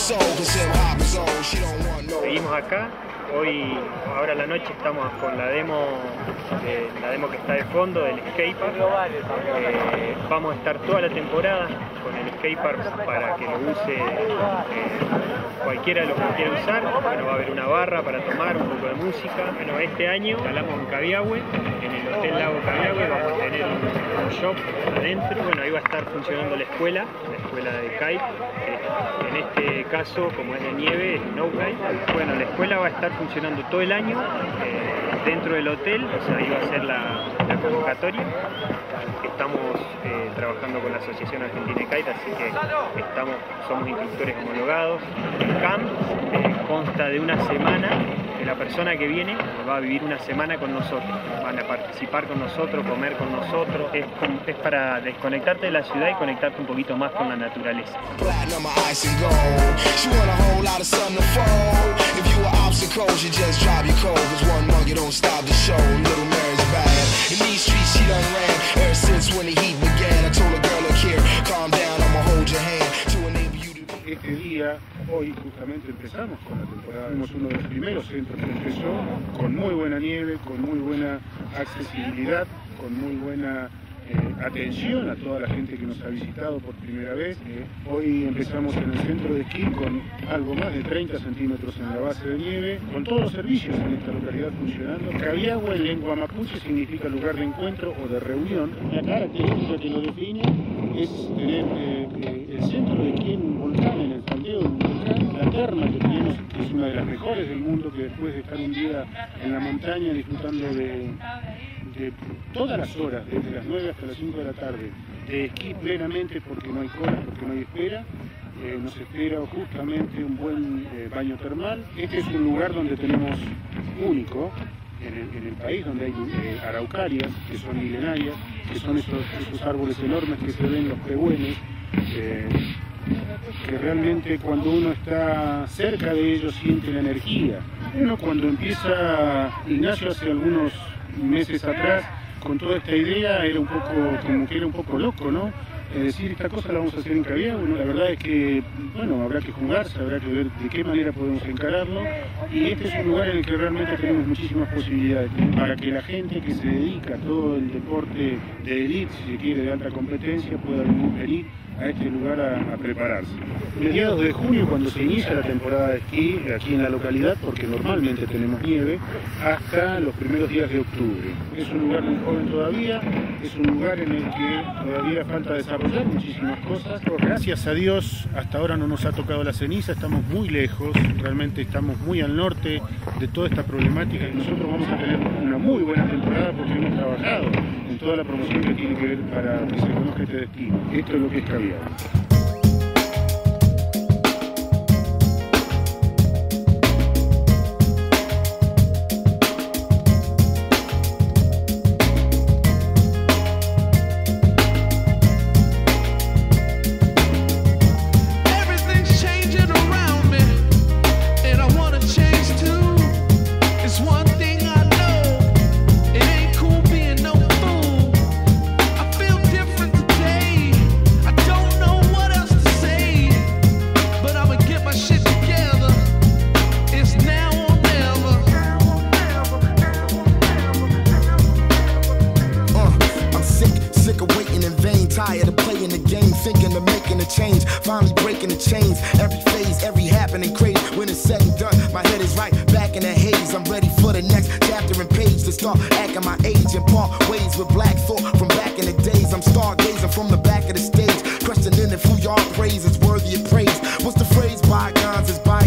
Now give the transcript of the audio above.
Seguimos acá. Hoy, ahora a la noche estamos con la demo que está de fondo del skatepark. Vamos a estar toda la temporada con el skatepark para que lo use cualquiera de los que quiera usar. Bueno, va a haber una barra para tomar, un poco de música. Bueno, este año instalamos en Cabiahue, en el Hotel Lago Cabiahue, vamos a tener un shop adentro. Bueno, ahí va a estar funcionando la escuela de kite. En este caso, como es de nieve, es snow kite. Bueno, la escuela va a estar funcionando todo el año dentro del hotel, o sea, ahí va a ser la convocatoria. Estamos trabajando con la Asociación Argentina de Kite, así que somos instructores homologados. El camp consta de una semana, que la persona que viene va a vivir una semana con nosotros, van a participar con nosotros, comer con nosotros, es para desconectarte de la ciudad y conectarte un poquito más con la naturaleza. Este día, hoy justamente empezamos con la temporada, fuimos uno de los primeros centros que empezó, con muy buena nieve, con muy buena accesibilidad, con muy buena atención a toda la gente que nos ha visitado por primera vez. Hoy empezamos en el centro de esquí con algo más de 30 centímetros en la base de nieve, con todos los servicios en esta localidad funcionando. Cabiahue en lengua mapuche significa lugar de encuentro o de reunión. La característica que lo define es tener el centro de esquí en un volcán, en el fondeo de un volcán. La terma que tenemos es una de las mejores del mundo, que después de estar un día en la montaña disfrutando de todas las horas, desde las 9 hasta las 5 de la tarde, de esquí plenamente porque no hay cola, porque no hay espera, nos espera justamente un buen baño termal. Este es un lugar donde tenemos único en el país, donde hay araucarias que son milenarias, que son esos árboles enormes que se ven, los pehuenes, que realmente cuando uno está cerca de ellos siente la energía. Uno cuando empieza, Ignacio hace algunos meses atrás, con toda esta idea, era un poco, como que era un poco loco, ¿no? Decir, esta cosa la vamos a hacer en Cabiahue. Bueno, la verdad es que, bueno, habrá que jugarse, habrá que ver de qué manera podemos encararlo, y este es un lugar en el que realmente tenemos muchísimas posibilidades para que la gente que se dedica a todo el deporte de élite, si se quiere, de alta competencia, pueda venir a este lugar a prepararse. Mediados de junio, cuando se inicia la temporada de esquí aquí en la localidad, porque normalmente tenemos nieve, hasta los primeros días de octubre. Es un lugar muy joven todavía, es un lugar en el que todavía falta desarrollar muchísimas cosas. Gracias a Dios, hasta ahora no nos ha tocado la ceniza, estamos muy lejos, realmente estamos muy al norte de toda esta problemática, y nosotros vamos a tener una muy buena temporada porque hemos trabajado en toda la promoción que tiene que ver para que se conozca este destino. Esto es lo que es Cabiahue. Tired of playing the game, thinking of making a change, finally breaking the chains. Every phase, every happening crazy. When it's said and done, my head is right back in the haze. I'm ready for the next chapter and page to start acting my age and part ways with black thought from back in the days. I'm stargazing from the back of the stage, questioning if who y'all praise is worthy of praise. What's the phrase? Bygones is bygones.